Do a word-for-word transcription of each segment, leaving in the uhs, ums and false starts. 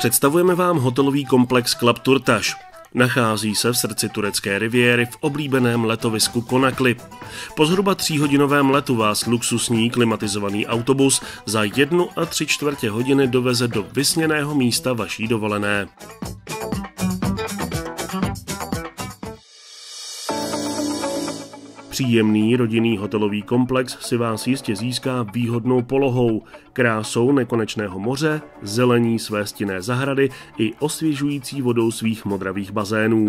Představujeme vám hotelový komplex Club Turtaş. Nachází se v srdci turecké riviéry v oblíbeném letovisku Konakli. Po zhruba tříhodinovém letu vás luxusní klimatizovaný autobus za jednu a tři čtvrtě hodiny doveze do vysněného místa vaší dovolené. Příjemný rodinný hotelový komplex si vás jistě získá výhodnou polohou, krásou nekonečného moře, zelení své stinné zahrady i osvěžující vodou svých modravých bazénů.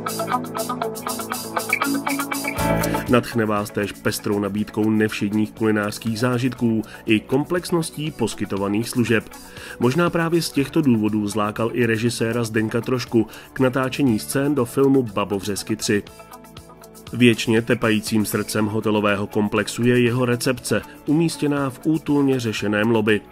Nadchne vás též pestrou nabídkou nevšedních kulinářských zážitků i komplexností poskytovaných služeb. Možná právě z těchto důvodů zlákal i režiséra Zdeňka Trošku k natáčení scén do filmu Babovřesky tři. Věčně tepajícím srdcem hotelového komplexu je jeho recepce, umístěná v útulně řešeném lobby.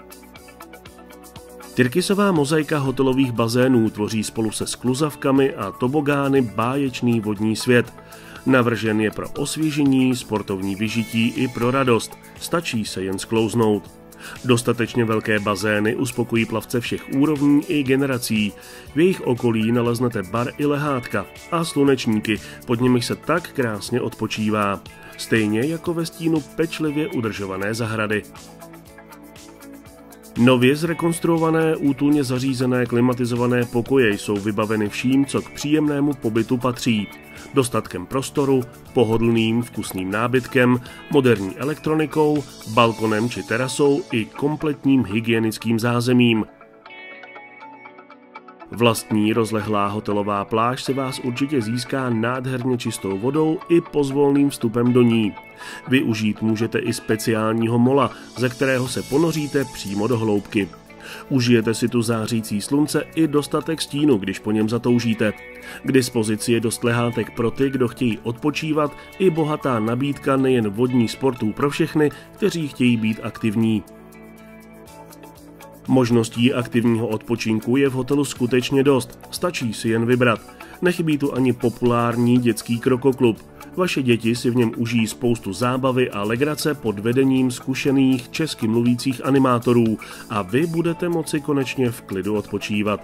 Tyrkysová mozaika hotelových bazénů tvoří spolu se skluzavkami a tobogány báječný vodní svět. Navržen je pro osvěžení, sportovní vyžití i pro radost. Stačí se jen sklouznout. Dostatečně velké bazény uspokojí plavce všech úrovní i generací. V jejich okolí naleznete bar i lehátka a slunečníky, pod nimiž se tak krásně odpočívá. Stejně jako ve stínu pečlivě udržované zahrady. Nově zrekonstruované, útulně zařízené klimatizované pokoje jsou vybaveny vším, co k příjemnému pobytu patří. Dostatkem prostoru, pohodlným vkusným nábytkem, moderní elektronikou, balkonem či terasou i kompletním hygienickým zázemím. Vlastní rozlehlá hotelová pláž se vás určitě získá nádherně čistou vodou i pozvolným vstupem do ní. Využít můžete i speciálního mola, ze kterého se ponoříte přímo do hloubky. Užijete si tu zářící slunce i dostatek stínu, když po něm zatoužíte. K dispozici je dost lehátek pro ty, kdo chtějí odpočívat, i bohatá nabídka nejen vodních sportů pro všechny, kteří chtějí být aktivní. Možností aktivního odpočinku je v hotelu skutečně dost, stačí si jen vybrat. Nechybí tu ani populární dětský krokoklub. Vaše děti si v něm užijí spoustu zábavy a legrace pod vedením zkušených česky mluvících animátorů a vy budete moci konečně v klidu odpočívat.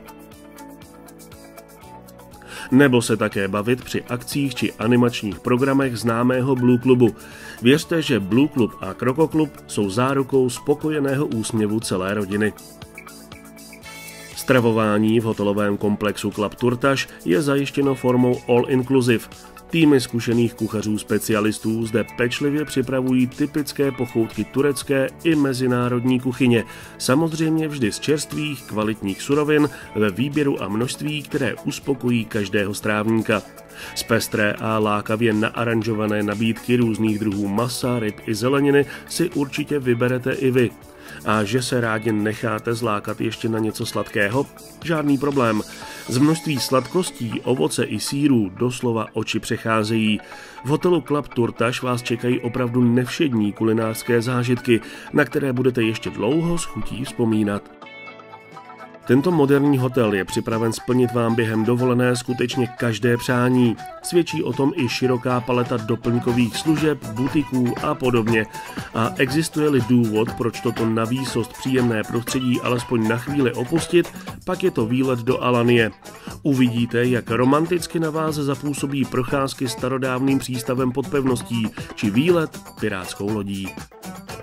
Nebo se také bavit při akcích či animačních programech známého Blue Clubu. Věřte, že Blue Club a Krokoklub jsou zárukou spokojeného úsměvu celé rodiny. Stravování v hotelovém komplexu Club Turtaş je zajištěno formou all inclusive. Týmy zkušených kuchařů specialistů zde pečlivě připravují typické pochoutky turecké i mezinárodní kuchyně, samozřejmě vždy z čerstvých, kvalitních surovin ve výběru a množství, které uspokojí každého strávníka. Z pestré a lákavě naaranžované nabídky různých druhů masa, ryb i zeleniny si určitě vyberete i vy. A že se rádi necháte zlákat ještě na něco sladkého? Žádný problém. Z množství sladkostí, ovoce i sýrů doslova oči přecházejí. V hotelu Club Turtaş vás čekají opravdu nevšední kulinářské zážitky, na které budete ještě dlouho s chutí vzpomínat. Tento moderní hotel je připraven splnit vám během dovolené skutečně každé přání. Svědčí o tom i široká paleta doplňkových služeb, butiků a podobně. A existuje-li důvod, proč toto na výsost příjemné prostředí alespoň na chvíli opustit, pak je to výlet do Alanie. Uvidíte, jak romanticky na vás zapůsobí procházky starodávným přístavem pod pevností, či výlet pirátskou lodí.